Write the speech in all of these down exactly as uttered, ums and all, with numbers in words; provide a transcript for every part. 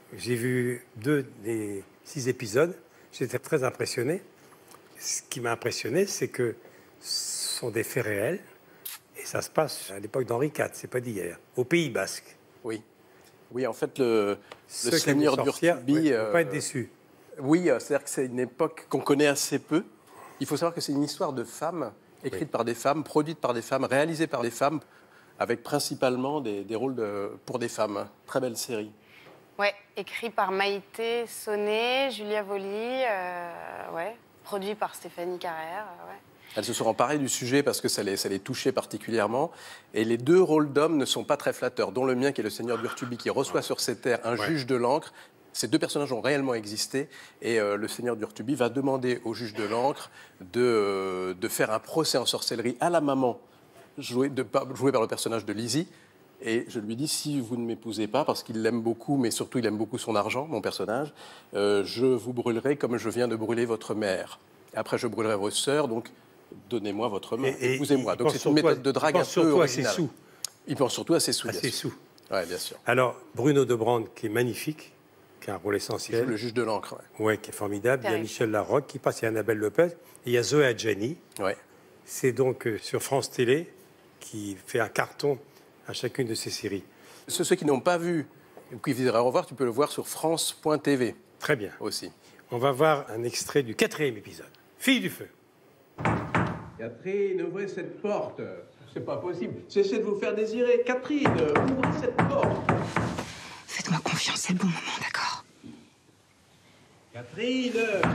J'ai vu deux des six épisodes. J'étais très impressionné. Ce qui m'a impressionné, c'est que ce sont des faits réels. Et ça se passe à l'époque d'Henri quatre, c'est pas d'hier, au Pays Basque. Oui. Oui, en fait, le, Ceux le seigneur d'Urtuby... ne euh, vont pas être déçus. Oui, c'est-à-dire que c'est une époque qu'on connaît assez peu. Il faut savoir que c'est une histoire de femmes, écrite oui. par des femmes, produite par des femmes, réalisée par des femmes, avec principalement des, des rôles de, pour des femmes. Très belle série. Ouais, écrit par Maïté Sonnet, Julia Volli, euh, ouais, produit par Stéphanie Carrère, ouais. Elles se sont emparées du sujet parce que ça les, ça les touchait particulièrement. Et les deux rôles d'hommes ne sont pas très flatteurs, dont le mien, qui est le seigneur d'Urtuby, qui reçoit sur ses terres un ouais. juge de l'Ancre. Ces deux personnages ont réellement existé. Et euh, le seigneur d'Urtuby va demander au juge de l'Ancre de, euh, de faire un procès en sorcellerie à la maman, jouée, de, jouée par le personnage de Lizzie. Et je lui dis, si vous ne m'épousez pas, parce qu'il l'aime beaucoup, mais surtout il aime beaucoup son argent, mon personnage, euh, je vous brûlerai comme je viens de brûler votre mère. Après, je brûlerai vos sœurs, donc... Donnez-moi votre main, épousez-moi. Donc c'est une méthode de drague un peu originale. À ses sous. Il pense surtout à ses sous. À ses sous. Oui, bien sûr. Alors, Bruno de Brande, qui est magnifique, qui a un rôle essentiel. Le juge de l'Ancre. Oui, ouais, qui est formidable. Il y a Michel Larocque qui passe, il y a Annabelle Lopez. Et il y a Zoé Adjani. Ouais. C'est donc euh, sur France Télé qui fait un carton à chacune de ces séries. Ceux, ceux qui n'ont pas vu ou qui voudraient revoir, tu peux le voir sur France point T V. Très bien. Aussi. On va voir un extrait du quatrième épisode. Fille du feu. Catherine, ouvrez cette porte. C'est pas possible. Cessez de vous faire désirer. Catherine, ouvrez cette porte. Faites-moi confiance, c'est le bon moment, d'accord? Catherine.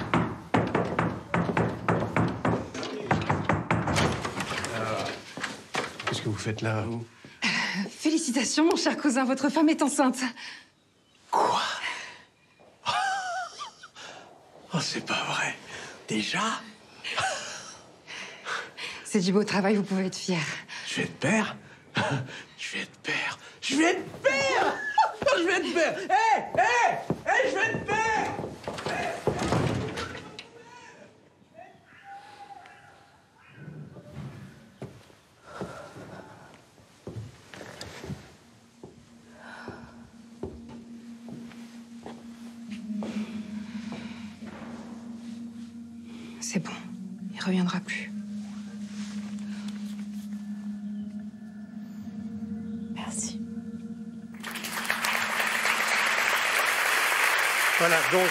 Ah. Qu'est-ce que vous faites là, vous? euh, Félicitations, mon cher cousin, votre femme est enceinte. Quoi? Oh, c'est pas vrai. Déjà? C'est du beau travail, vous pouvez être fier. Je vais être père. Je vais être père. Je vais être père. Je vais être père. Hé, hé, hé, je vais être père. C'est bon, il reviendra plus. Merci. Voilà, donc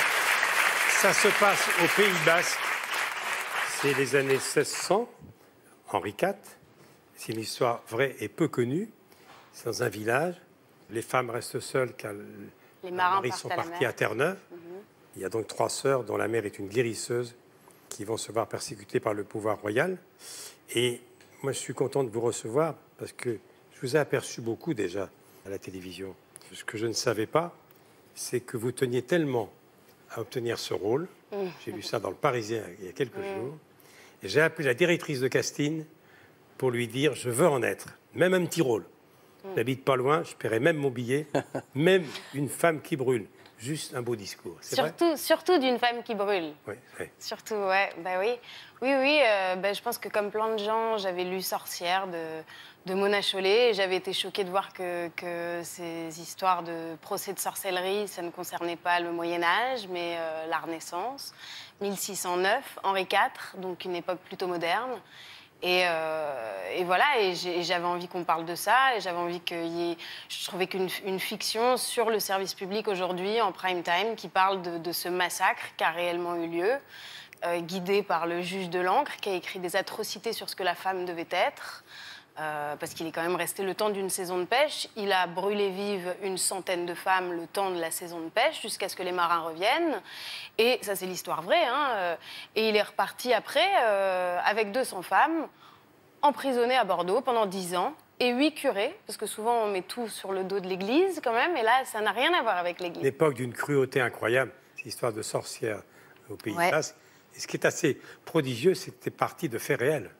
ça se passe au Pays Basque. C'est les années seize cents, Henri quatre. C'est une histoire vraie et peu connue. C'est dans un village. Les femmes restent seules car les marins maris sont partis à Terre-Neuve. Mm-hmm. Il y a donc trois sœurs dont la mère est une guérisseuse qui vont se voir persécutées par le pouvoir royal. Et moi, je suis content de vous recevoir parce que je vous ai aperçu beaucoup déjà à la télévision. Ce que je ne savais pas, c'est que vous teniez tellement à obtenir ce rôle. Mmh. J'ai lu ça dans le Parisien il y a quelques mmh. jours. Et j'ai appelé la directrice de casting pour lui dire « je veux en être ». Même un petit rôle. Mmh. J'habite pas loin, je paierai même mon billet. Même une femme qui brûle. Juste un beau discours. Surtout, surtout d'une femme qui brûle. Oui, oui. Surtout, ouais, bah oui. Oui, oui, euh, bah, je pense que comme plein de gens, j'avais lu Sorcière de, de Mona Chollet et j'avais été choquée de voir que, que ces histoires de procès de sorcellerie, ça ne concernait pas le Moyen-Âge, mais euh, la Renaissance. mille six cent neuf, Henri quatre, donc une époque plutôt moderne. Et, euh, et voilà, et j'avais envie qu'on parle de ça, et j'avais envie qu'il y ait... Je trouvais qu'une une fiction sur le service public aujourd'hui, en prime time, qui parle de, de ce massacre qui a réellement eu lieu, euh, guidé par le juge de l'Ancre, qui a écrit des atrocités sur ce que la femme devait être, euh, parce qu'il est quand même resté le temps d'une saison de pêche. Il a brûlé vive une centaine de femmes le temps de la saison de pêche, jusqu'à ce que les marins reviennent. Et ça, c'est l'histoire vraie, hein. Et il est reparti après euh, avec deux cents femmes, emprisonnées à Bordeaux pendant dix ans, et huit curés, parce que souvent on met tout sur le dos de l'Église quand même, et là, ça n'a rien à voir avec l'Église. L'époque d'une cruauté incroyable, c'est l'histoire de sorcières au Pays ouais. Basque. Et ce qui est assez prodigieux, c'est que c'était parti de faits réels.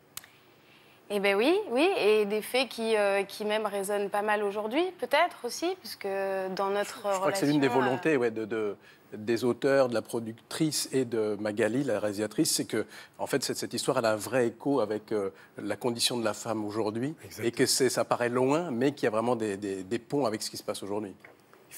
Eh bien oui, oui, et des faits qui, euh, qui même résonnent pas mal aujourd'hui, peut-être aussi, puisque dans notre je, je relation... crois que c'est l'une des volontés ouais, de, de, des auteurs, de la productrice et de Magali, la réalisatrice, c'est que en fait, cette, cette histoire elle a un vrai écho avec euh, la condition de la femme aujourd'hui, et que ça paraît loin, mais qu'il y a vraiment des, des, des ponts avec ce qui se passe aujourd'hui.